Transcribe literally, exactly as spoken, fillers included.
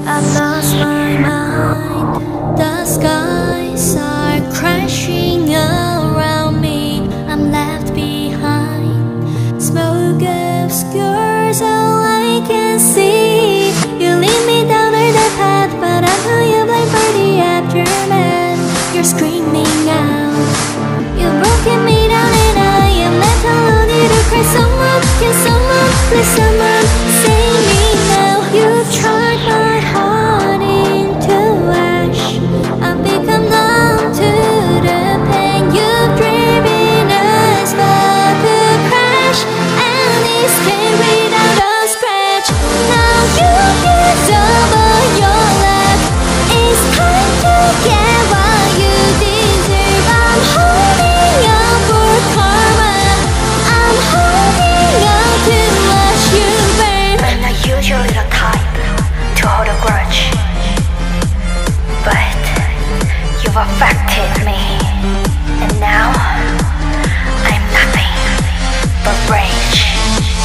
I've lost my mind. The skies are crashing around me. I'm left behind. Smoke obscures all I can see. You lead me down the path, but I'm who you blame for the aftermath. You're screaming out. You've broken me down and I am left alone here to cry. Someone, can someone, please someone save me now. You've tried my heart into ash. I've become numb to the pain. You've driven us back to crash and escape without a scratch. Now you can double your luck. It's time to get what you deserve. I'm holding out for karma. I'm holding on to watch you burn. I'm not usually the type to hold a grudge, but you've affected me, and now I'm nothing but rage.